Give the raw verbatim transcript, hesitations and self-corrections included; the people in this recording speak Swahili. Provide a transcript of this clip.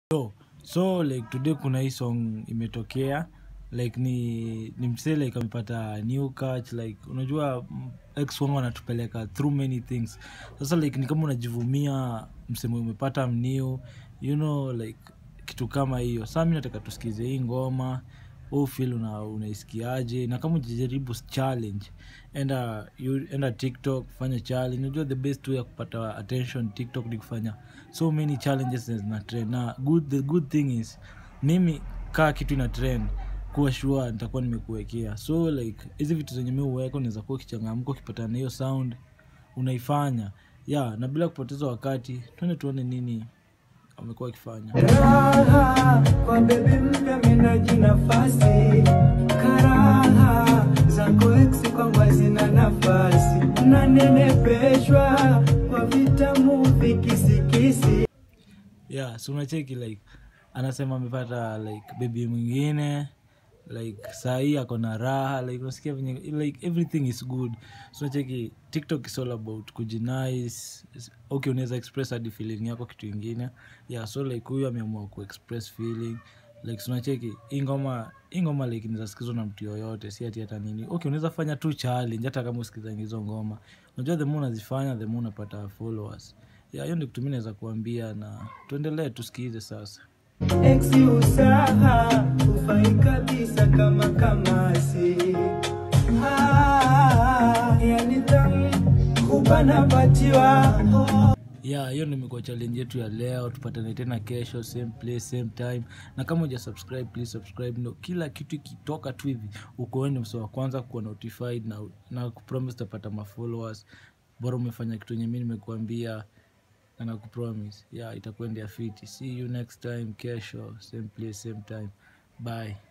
Yo, so like today kuna hii song imetokea like ni ni msee like amepata new catch like unajua ex wangu anatupeleka through many things. Sasa like ni kama unajivumia msemo umepata new, you know like kitu kama hiyo. Sasa mimi nataka tusikize hii ngoma, au feel una unaisikiaje, na kama ujijaribu challenge enda you enda TikTok fanya challenge. Unajua the best way ya kupata attention TikTok ni kufanya so many challenges na trend. Na good the good thing is mimi kaa kitu ina trend kuwa sure nitakuwa nimekuwekea. So like hizi vitu zenye mimi huweka unaweza kuwa kichangamko ukipata na hiyo sound unaifanya. Yeah, na bila kupoteza wakati twende tuone nini amekuwa akifanya. Raha kwa baby mpya mimi Jinafasi. Raha Zako ex Kwangu Hazina Nafasi. Nanepeshwa kwa Vitamu vikisikisi. Yeah, so unacheki like anasema amepata like baby mwingine, like sahi ako na raha, like unasikia venye like everything is good. So unacheki TikTok is all about kujinice. Okay, unaweza express hadi feeling yako kitu kingine. Yeah, so like huyu ameamua ku express feeling like so unacheki hii ngoma hii ngoma like inaweza sikizwa na mtu yoyote, si ati hata nini. Okay, unaweza fanya tu challenge hata kama usikiza hizo ngoma. Unajua the more unazifanya the more unapata followers. Yeah, hiyo ndio kitu mimi naweza kuambia, na tuendelee tusikize sasa. Ex usaha ufai kabisa kama kamasi. Ah, yani tamu kubana patiwa. Yeah, hiyo ndio imekuwa challenge yetu ya leo. Tupatane tena kesho same place same time. Na kama huja subscribe please subscribe, ndio kila kitu kitoka tu hivi uko wewe ndio msao wa kwanza kuwa notified, na na kupromise utapata ma followers. Bora umefanya kitu yenye mimi nimekuambia na nakupromise. Yeah, itakwenda fiti. See you next time kesho same place same time. Bye.